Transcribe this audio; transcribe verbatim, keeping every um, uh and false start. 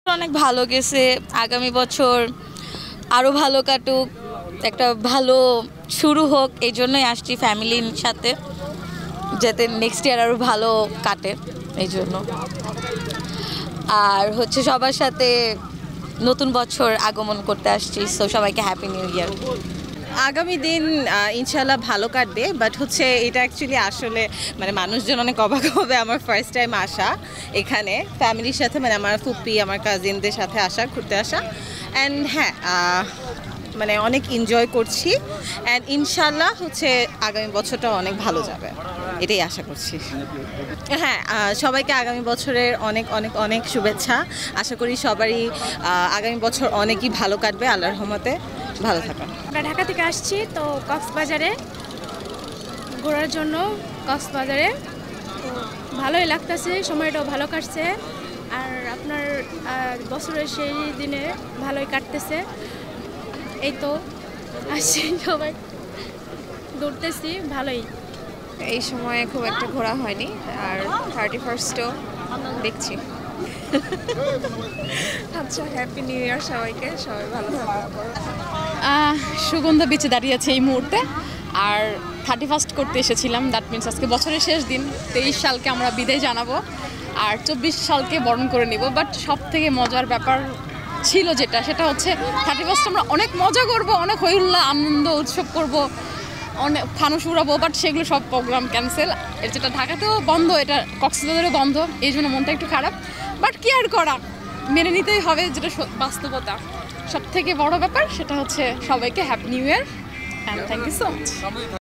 অনেক ভালো গেছে, আগামী বছর আরও ভালো কাটুক, একটা ভালো শুরু হোক, এই জন্যই আসছি ফ্যামিলির সাথে, যাতে নেক্সট ইয়ার আরও ভালো কাটে এই জন্য। আর হচ্ছে সবার সাথে নতুন বছর আগমন করতে আসছি, সো সবাইকে হ্যাপি নিউ ইয়ার। আগামী দিন ইনশাল্লাহ ভালো কাটবে, বাট হচ্ছে এটা অ্যাকচুয়ালি আসলে মানে মানুষজন অনেক অবাক হবে আমার ফার্স্ট টাইম আসা এখানে ফ্যামিলির সাথে, মানে আমার ফুপ্পি আমার কাজিনদের সাথে আসা, ঘুরতে আসা। অ্যান্ড হ্যাঁ, মানে অনেক এনজয় করছি, অ্যান্ড ইনশাল্লাহ হচ্ছে আগামী বছরটা অনেক ভালো যাবে, এটাই আশা করছি। হ্যাঁ, সবাইকে আগামী বছরের অনেক অনেক অনেক শুভেচ্ছা। আশা করি সবারই আগামী বছর অনেকই ভালো কাটবে আল্লাহর রহমতে। ভালো থাকুন। আমরা ঢাকা থেকে আসছি তো কক্সবাজারে ঘোরার জন্য। কক্সবাজারে তো ভালোই লাগতেছে, সময়টাও ভালো কাটছে, আর আপনার বছরের সেই দিনে ভালোই কাটতেছে। এই তো আসছি, সবাই ঘুরতেছি ভালোই। এই সময়ে খুব একটা ঘোরা হয়নি, আর থার্টি ফার্স্টও দেখছি। আচ্ছা, হ্যাপি নিউ ইয়ার সবাইকে, সবাই ভালো থাকবে। সুগন্ধা বিচে দাঁড়িয়ে আছে এই মুহূর্তে, আর থার্টি ফার্স্ট করতে এসেছিলাম, দ্যাট মিনস আজকে বছরের শেষ দিন। তেইশ সালকে আমরা বিদায় জানাবো আর চব্বিশ সালকে বরণ করে নিব। বাট সব থেকে মজার ব্যাপার ছিল যেটা, সেটা হচ্ছে থার্টি ফার্স্ট আমরা অনেক মজা করব, অনেক হইহুল্লা আনন্দ উৎসব করব, অনেক ফানুস উড়াবো, বাট সেগুলো সব প্রোগ্রাম ক্যান্সেল। এর যেটা ঢাকাতেও বন্ধ, এটা কক্সবাজারেও বন্ধ, এই জন্য মনটা একটু খারাপ। বাট কি আর করা, মেনে নিতেই হবে, যেটা বাস্তবতা। সব থেকে বড় ব্যাপার সেটা হচ্ছে সবাইকে happy new year and thank you so much.